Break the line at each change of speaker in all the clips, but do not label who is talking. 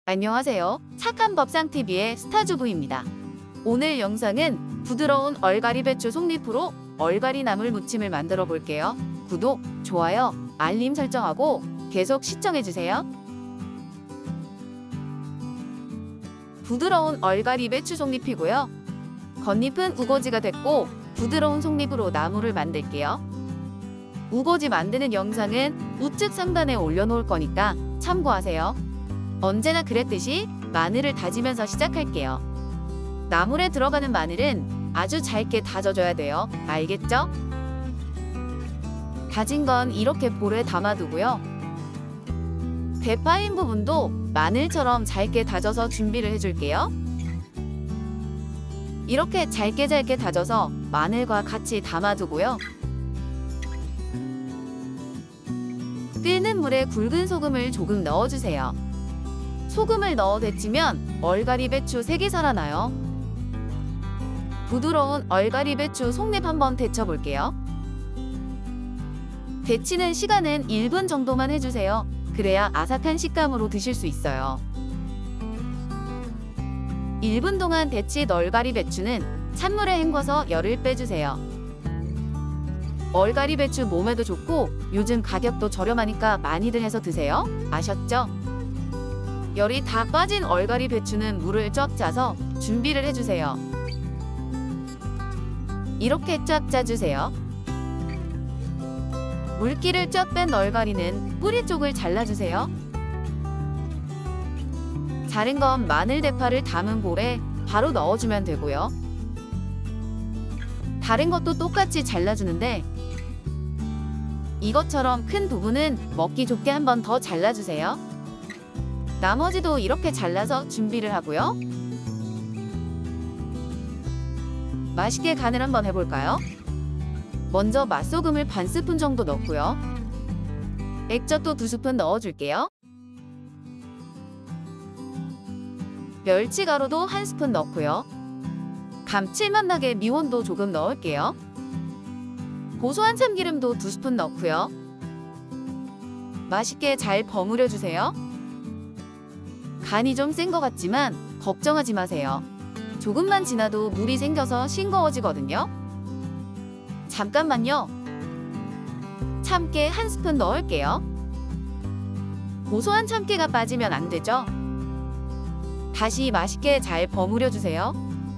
안녕하세요. 착한 밥상TV의 스타주부입니다. 오늘 영상은 부드러운 얼갈이 배추 속잎으로 얼갈이 나물 무침을 만들어 볼게요. 구독, 좋아요, 알림 설정하고 계속 시청해주세요. 부드러운 얼갈이 배추 속잎이고요. 겉잎은 우거지가 됐고 부드러운 속잎으로 나물을 만들게요. 우거지 만드는 영상은 우측 상단에 올려놓을 거니까 참고하세요. 언제나 그랬듯이 마늘을 다지면서 시작할게요. 나물에 들어가는 마늘은 아주 잘게 다져줘야 돼요. 알겠죠? 다진 건 이렇게 볼에 담아두고요. 대파인 부분도 마늘처럼 잘게 다져서 준비를 해줄게요. 이렇게 잘게 다져서 마늘과 같이 담아두고요. 끓는 물에 굵은 소금을 조금 넣어주세요. 소금을 넣어 데치면 얼갈이 배추 색이 살아나요. 부드러운 얼갈이 배추 속잎 한번 데쳐볼게요. 데치는 시간은 1분 정도만 해주세요. 그래야 아삭한 식감으로 드실 수 있어요. 1분 동안 데친 얼갈이 배추는 찬물에 헹궈서 열을 빼주세요. 얼갈이 배추 몸에도 좋고 요즘 가격도 저렴하니까 많이들 해서 드세요. 아셨죠? 열이 다 빠진 얼갈이 배추는 물을 쫙 짜서 준비를 해주세요. 이렇게 쫙 짜주세요. 물기를 쫙 뺀 얼갈이는 뿌리 쪽을 잘라주세요. 자른 건 마늘 대파를 담은 볼에 바로 넣어주면 되고요. 다른 것도 똑같이 잘라주는데 이것처럼 큰 부분은 먹기 좋게 한 번 더 잘라주세요. 나머지도 이렇게 잘라서 준비를 하고요. 맛있게 간을 한번 해볼까요? 먼저 맛소금을 반 스푼 정도 넣고요. 액젓도 2스푼 넣어줄게요. 멸치가루도 1스푼 넣고요. 감칠맛 나게 미원도 조금 넣을게요. 고소한 참기름도 2스푼 넣고요. 맛있게 잘 버무려 주세요. 간이 좀 센 것 같지만 걱정하지 마세요. 조금만 지나도 물이 생겨서 싱거워지거든요. 잠깐만요. 참깨 1스푼 넣을게요. 고소한 참깨가 빠지면 안 되죠. 다시 맛있게 잘 버무려 주세요.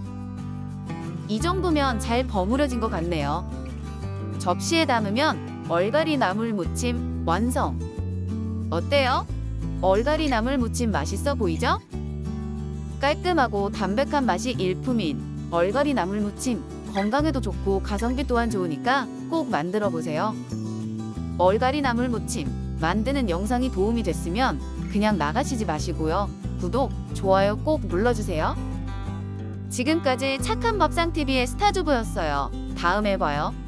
이 정도면 잘 버무려진 것 같네요. 접시에 담으면 얼갈이 나물 무침 완성! 어때요? 얼갈이 나물 무침 맛있어 보이죠? 깔끔하고 담백한 맛이 일품인 얼갈이 나물 무침, 건강에도 좋고 가성비 또한 좋으니까 꼭 만들어 보세요. 얼갈이 나물 무침 만드는 영상이 도움이 됐으면 그냥 나가시지 마시고요. 구독, 좋아요 꼭 눌러주세요. 지금까지 착한 밥상TV의 스타주부였어요. 다음에 봐요.